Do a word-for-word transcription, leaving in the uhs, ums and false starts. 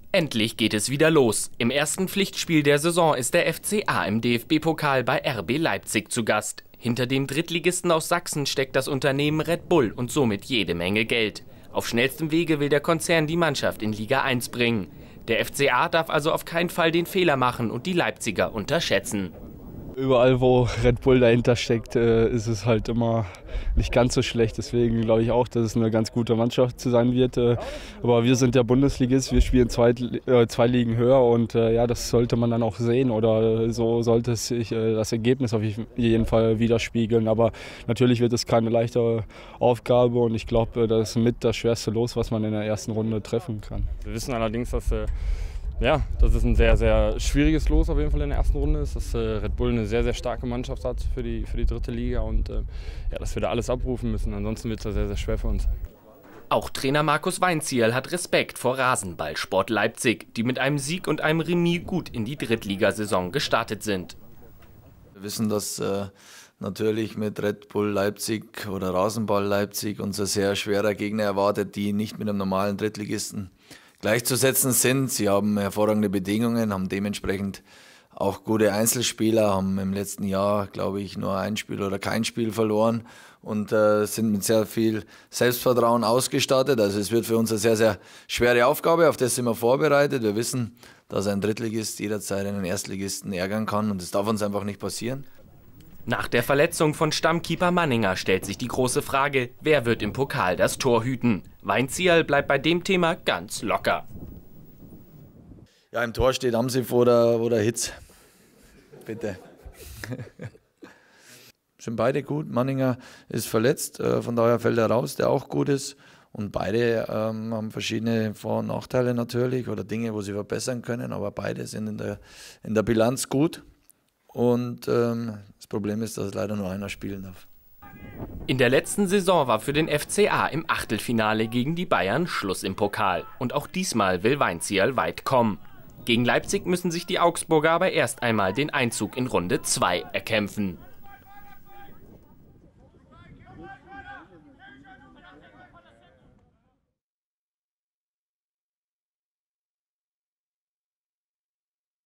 Endlich geht es wieder los. Im ersten Pflichtspiel der Saison ist der F C A im D F B-Pokal bei R B Leipzig zu Gast. Hinter dem Drittligisten aus Sachsen steckt das Unternehmen Red Bull und somit jede Menge Geld. Auf schnellstem Wege will der Konzern die Mannschaft in Liga eins bringen. Der F C A darf also auf keinen Fall den Fehler machen und die Leipziger unterschätzen. Überall, wo Red Bull dahinter steckt, ist es halt immer nicht ganz so schlecht. Deswegen glaube ich auch, dass es eine ganz gute Mannschaft zu sein wird. Aber wir sind ja Bundesligist, wir spielen zwei, zwei Ligen höher und ja, das sollte man dann auch sehen. Oder so sollte es sich das Ergebnis auf jeden Fall widerspiegeln. Aber natürlich wird es keine leichte Aufgabe und ich glaube, das ist mit das schwerste Los, was man in der ersten Runde treffen kann. Wir wissen allerdings, dass Ja, dass es ein sehr, sehr schwieriges Los auf jeden Fall in der ersten Runde ist, dass äh, Red Bull eine sehr, sehr starke Mannschaft hat für die, für die dritte Liga und äh, ja, dass wir da alles abrufen müssen, ansonsten wird es ja sehr, sehr schwer für uns. Auch Trainer Markus Weinzierl hat Respekt vor Rasenballsport Leipzig, die mit einem Sieg und einem Remis gut in die Drittligasaison gestartet sind. Wir wissen, dass äh, natürlich mit Red Bull Leipzig oder Rasenball Leipzig uns ein sehr schwerer Gegner erwartet, die nicht mit einem normalen Drittligisten gleichzusetzen sind. Sie haben hervorragende Bedingungen, haben dementsprechend auch gute Einzelspieler, haben im letzten Jahr, glaube ich, nur ein Spiel oder kein Spiel verloren und äh, sind mit sehr viel Selbstvertrauen ausgestattet. Also es wird für uns eine sehr, sehr schwere Aufgabe, auf das sind wir vorbereitet. Wir wissen, dass ein Drittligist jederzeit einen Erstligisten ärgern kann und das darf uns einfach nicht passieren. Nach der Verletzung von Stammkeeper Manninger stellt sich die große Frage, wer wird im Pokal das Tor hüten? Weinzierl bleibt bei dem Thema ganz locker. Ja, im Tor steht Amsif oder, oder Hitz. Bitte. Sind beide gut. Manninger ist verletzt, von daher fällt er raus, der auch gut ist. Und beide ähm, haben verschiedene Vor- und Nachteile natürlich oder Dinge, wo sie verbessern können, aber beide sind in der, in der Bilanz gut. Und ähm, das Problem ist, dass leider nur einer spielen darf. In der letzten Saison war für den F C A im Achtelfinale gegen die Bayern Schluss im Pokal. Und auch diesmal will Weinzierl weit kommen. Gegen Leipzig müssen sich die Augsburger aber erst einmal den Einzug in Runde zwei erkämpfen.